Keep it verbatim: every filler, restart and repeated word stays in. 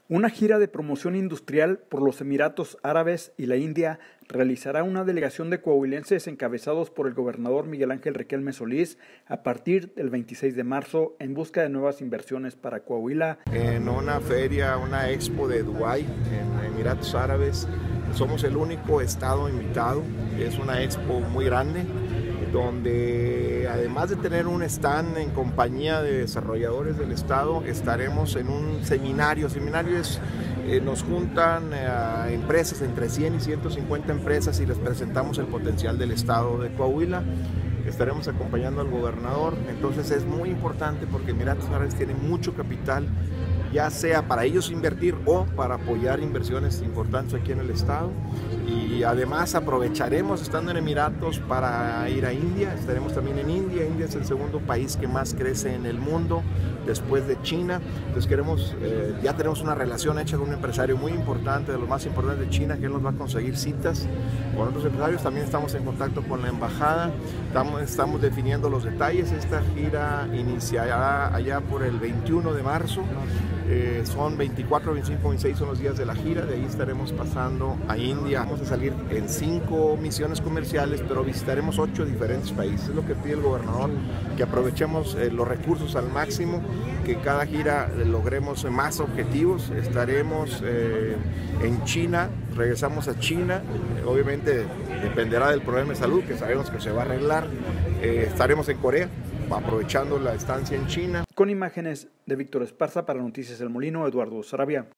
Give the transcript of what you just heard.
Una gira de promoción industrial por los Emiratos Árabes y la India realizará una delegación de coahuilenses encabezados por el gobernador Miguel Ángel Riquelme Solís a partir del veintiséis de marzo en busca de nuevas inversiones para Coahuila. En una feria, una expo de Dubái, en Emiratos Árabes, somos el único estado invitado. Es una expo muy grande, donde además de tener un stand en compañía de desarrolladores del estado, estaremos en un seminario. Seminario es, eh, nos juntan a empresas, entre cien y ciento cincuenta empresas, y les presentamos el potencial del estado de Coahuila. Estaremos acompañando al gobernador. Entonces es muy importante porque Emiratos Árabes tiene mucho capital, ya sea para ellos invertir o para apoyar inversiones importantes aquí en el estado. Y además aprovecharemos estando en Emiratos para ir a India. Estaremos también en India. India es el segundo país que más crece en el mundo después de China. Entonces queremos, eh, ya tenemos una relación hecha con un empresario muy importante, de los más importantes de China, que él nos va a conseguir citas con otros empresarios. También estamos en contacto con la embajada. Estamos, estamos definiendo los detalles. Esta gira iniciará allá por el veintiuno de marzo. Eh, son veinticuatro, veinticinco, veintiséis son los días de la gira. De ahí estaremos pasando a India. Vamos a salir en cinco misiones comerciales, pero visitaremos ocho diferentes países. Es lo que pide el gobernador, que aprovechemos eh, los recursos al máximo, que cada gira logremos más objetivos. Estaremos eh, en China, regresamos a China. Eh, obviamente dependerá del problema de salud, que sabemos que se va a arreglar. Eh, estaremos en Corea, aprovechando la estancia en China. Con imágenes de Víctor Esparza para Noticias El Molino, Eduardo Saravia.